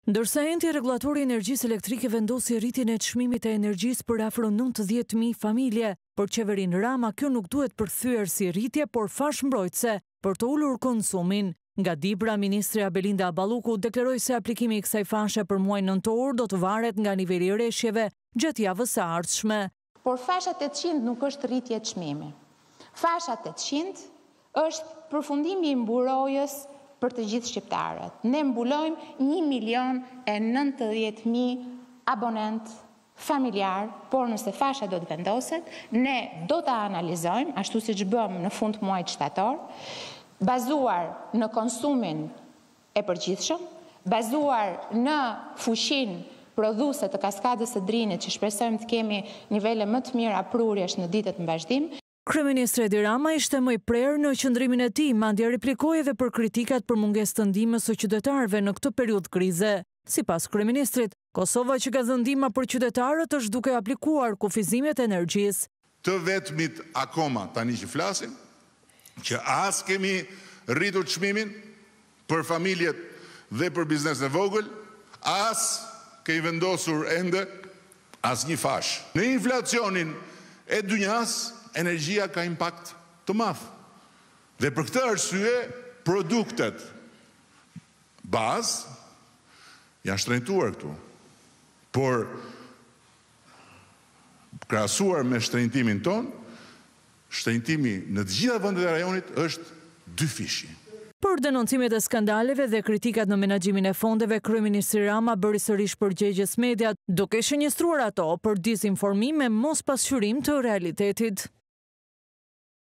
Ndërsa enti rregulatori i energjisë elektrike vendosi rritjen e çmimit të energjisë për afro 90.000 familje, për qeverinë Rama kjo nuk duhet përthyer si rritje, por fash mbrojtëse për të ulur konsumin. Nga Dibra, ministrja Belinda Balluku deklaroi se aplikimi i kësaj fashe për muajin nëntor do të varet nga niveli i rreshjeve gjatë javës së ardhshme. Por fasha 800 nuk është rritje çmimi. Fasha 800 është përfundimi i mburojës për të gjithë shqiptarët. Ne mbulojmë 1.090.000 abonent familjar, por nëse fasha do të vendoset, ne do ta analizojmë, ashtu siç bëm në fund muajit shtator, bazuar në konsumin e përgjithshëm, bazuar në fuqinë prodhuese të kaskadës së Drinit, që shpresojmë të kemi nivele më të mira prurjesh në ditët në vazhdim. Kryeministri Edi Rama ishte më i prerë në qëndrimin e tij, madje riplikoi edhe për kritikat për mungesë të ndihmës së qytetarëve në këtë periudhë krize. Sipas kryeministrit, Kosova që ka dhënë ndihma për qytetarët është duke aplikuar kufizimet e energjisë. Të vetmit akoma tani që flasim, që as kemi rritur çmimin për familjet dhe për biznesin e vogël, as ke i vendosur ende asnjë fash. Në inflacionin e dynjas, energjia ka impakt të madh. Dhe për këtë arsye, produktet bazë janë shtrenjtuar këtu. Por krahasuar me shtrenjtimin ton, shtrenjtimi në të gjitha vendet e rajonit është dyfishi. Për denoncimet e skandaleve dhe kritikat në menaxhimin e fondeve, kryeministri Rama bëri sërish përgjegjës mediat, duke shënjestruar ato për dizinformim me mospasqyrim të realitetit.